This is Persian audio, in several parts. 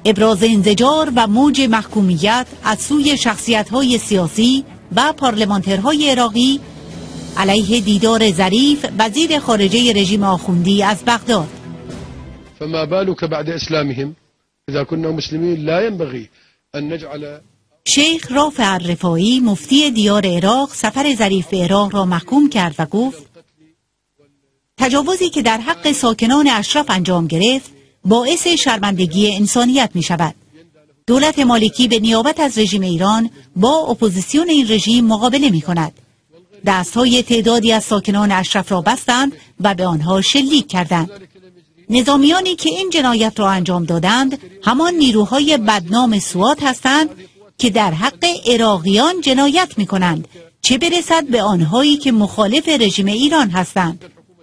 ابراز انزجار و موج محکومیت از سوی شخصیت‌های سیاسی و پارلمانترهای عراقی علیه دیدار ظریف وزیر خارجه رژیم آخوندی از بغداد. فما بالك بعد اسلامهم اذا كنا مسلمين لا ينبغي ان نجعل. شیخ رافع الرفاعی مفتی دیار عراق سفر ظریف به عراق را محکوم کرد و گفت تجاوزی که در حق ساکنان اشرف انجام گرفت باعث شرمندگی انسانیت می شود. دولت مالکی به نیابت از رژیم ایران با اپوزیسیون این رژیم مقابله می کند. دستهای تعدادی از ساکنان اشرف را بستند و به آنها شلیک کردند. نظامیانی که این جنایت را انجام دادند همان نیروهای بدنام سوات هستند که در حق عراقیان جنایت می کنند، چه برسد به آنهایی که مخالف رژیم ایران هستند.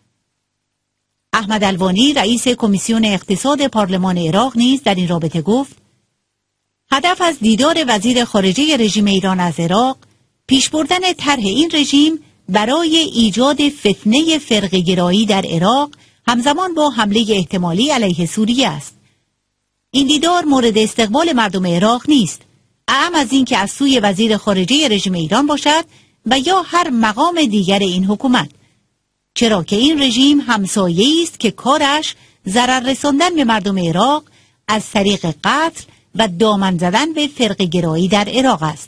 احمد الوانی رئیس کمیسیون اقتصاد پارلمان عراق نیز در این رابطه گفت هدف از دیدار وزیر خارجه رژیم ایران از عراق پیش بردن طرح این رژیم برای ایجاد فتنه فرقه‌گرایی در عراق همزمان با حمله احتمالی علیه سوریه است. این دیدار مورد استقبال مردم عراق نیست، اعم از این که از سوی وزیر خارجه رژیم ایران باشد و یا هر مقام دیگر این حکومت، چرا که این رژیم همسایه‌ای است که کارش ضرر رساندن به مردم عراق از طریق قتل و دامن زدن به فرقه‌گرایی در عراق است.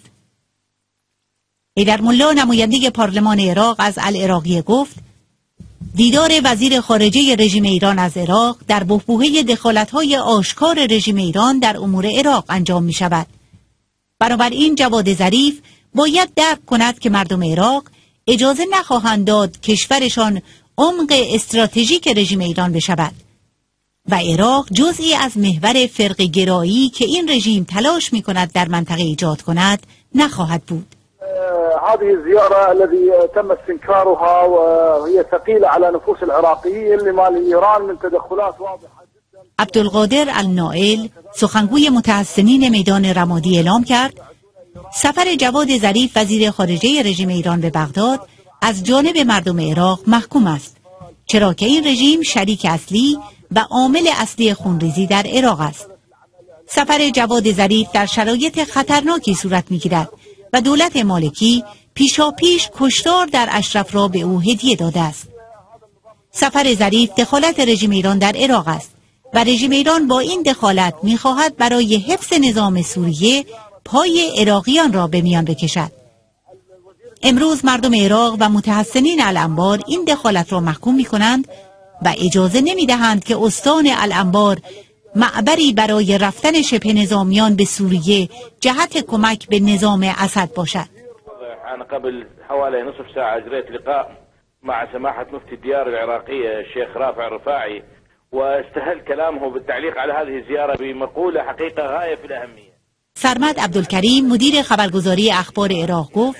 حیدرملا نماینده پارلمان عراق از العراقیه گفت دیدار وزیر خارجه رژیم ایران از عراق در بحبوحه دخالت‌های آشکار رژیم ایران در امور عراق انجام می شود. بنابراین جواد ظریف باید درک کند که مردم عراق اجازه نخواهند داد کشورشان عمق استراتژیک رژیم ایران بشود و عراق جزئی از محور فرقه‌گرایی که این رژیم تلاش می کند در منطقه ایجاد کند نخواهد بود. هذه الزيارة الذي تم استنكارها وهي ثقيلة على نفوس العراقيين لما لإيران من تدخلات واضحة جدا. عبدالقادر النائل سخنگوی متحسنین میدان رمادی اعلام کرد سفر جواد ظریف وزیر خارجه رژیم ایران به بغداد از جانب مردم عراق محکوم است، چرا که این رژیم شریک اصلی و عامل اصلی خونریزی در عراق است. سفر جواد ظریف در شرایط خطرناکی صورت می‌گیرد و دولت مالکی پیشاپیش کشتار در اشرف را به او هدیه داده است. سفر ظریف دخالت رژیم ایران در عراق است و رژیم ایران با این دخالت می‌خواهد برای حفظ نظام سوریه پای عراقیان را به میان بکشد. امروز مردم عراق و متحسنین الانبار این دخالت را محکوم می‌کنند و اجازه نمی‌دهند که استان الانبار معبری برای رفتن شبه نظامیان به سوریه جهت کمک به نظام اسد باشد. أنا قبل حوالي نصف ساعة أجريت لقاء مع سماحة مفتي الديار العراقية الشيخ رافع الرفاعي واستهل كلامه بالتعليق على هذه الزيارة بمقولة حقيقة غاية في الأهمية. سرمد عبدالکریم مدیر خبرگزاری اخبار عراق گفت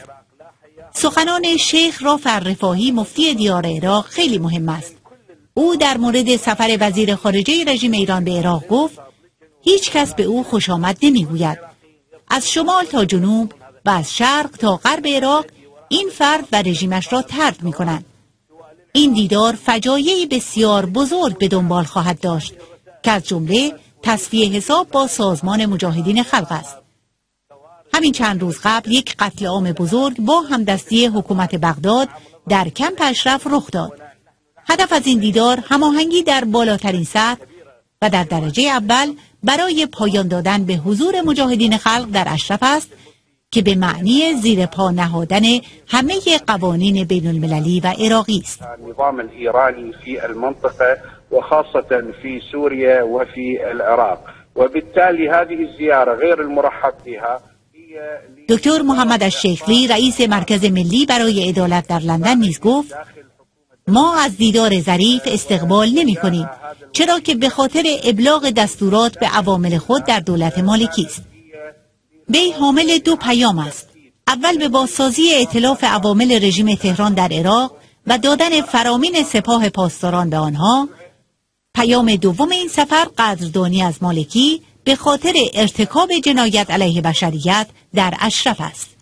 سخنان شیخ رافع الرفاعی مفتی دیار عراق خیلی مهم است. او در مورد سفر وزیر خارجه رژیم ایران به عراق گفت هیچ کس به او خوش آمد نمیگوید. از شمال تا جنوب و از شرق تا غرب عراق این فرد و رژیمش را طرد می کنند. این دیدار فجایعی بسیار بزرگ به دنبال خواهد داشت که از جمله تصفیه حساب با سازمان مجاهدین خلق است. همین چند روز قبل یک قتل عام بزرگ با همدستی حکومت بغداد در کمپ اشرف رخ داد. هدف از این دیدار هماهنگی در بالاترین سطح و در درجه اول برای پایان دادن به حضور مجاهدین خلق در اشرف است که به معنی زیر پا نهادن همه قوانین بین المللی و عراقی است. النظام الإيراني في المنطقة وخاصة في سوريا وفي العراق وبالتالي هذه الزيارة غير المرحب بها. دکتر محمد الشیخلی رئیس مرکز ملی برای عدالت در لندن نیز گفت ما از دیدار ظریف استقبال نمی کنیم، چرا که به خاطر ابلاغ دستورات به عوامل خود در دولت مالکی است. وی حامل دو پیام است. اول به بازسازی ائتلاف عوامل رژیم تهران در عراق و دادن فرامین سپاه پاسداران به آنها. پیام دوم این سفر قدردانی از مالکی به خاطر ارتکاب جنایت علیه بشریت در اشرف است.